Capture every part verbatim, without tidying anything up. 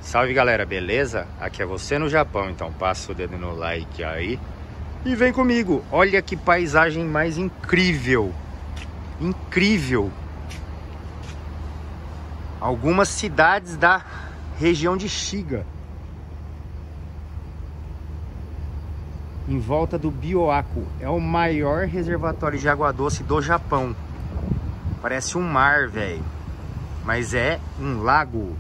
Salve galera, beleza? Aqui é você no Japão, então passa o dedo no like aí e vem comigo. Olha que paisagem mais incrível. Incrível. Algumas cidades da região de Shiga, em volta do Byoaku. É o maior reservatório de água doce do Japão. Parece um mar, velho, mas é um lago.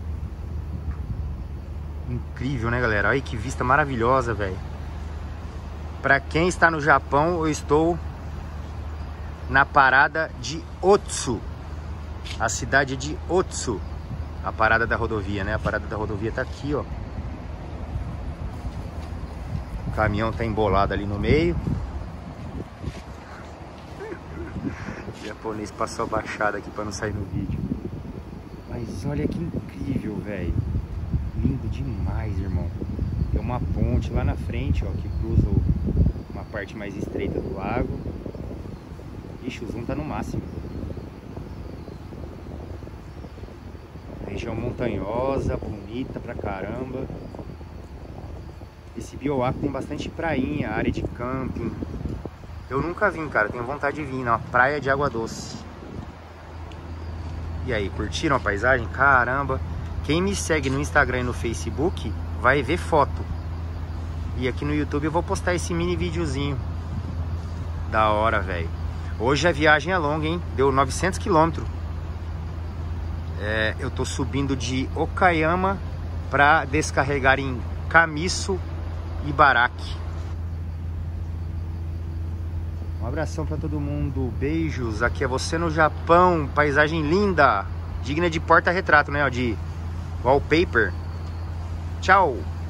Incrível, né, galera? Olha que vista maravilhosa, velho. Pra quem está no Japão, eu estou na parada de Otsu. A cidade de Otsu. A parada da rodovia, né? A parada da rodovia tá aqui, ó. O caminhão tá embolado ali no meio. O japonês passou a baixada aqui pra não sair no vídeo. Mas olha que incrível, velho. Lindo demais, irmão. Tem uma ponte lá na frente, ó, que cruza uma parte mais estreita do lago. Ixi, o zoom tá no máximo. Região montanhosa, bonita pra caramba. Esse Byoaku tem bastante prainha, área de camping. Eu nunca vim, cara, tenho vontade de vir na praia de água doce. E aí, curtiram a paisagem? Caramba! Quem me segue no Instagram e no Facebook vai ver foto. E aqui no YouTube eu vou postar esse mini videozinho. Da hora, velho. Hoje a viagem é longa, hein? Deu novecentos quilômetros. É, eu tô subindo de Okayama para descarregar em Kamisu e Baraki. Um abração para todo mundo. Beijos. Aqui é você no Japão. Paisagem linda. Digna de porta-retrato, né? De wallpaper. Tchau.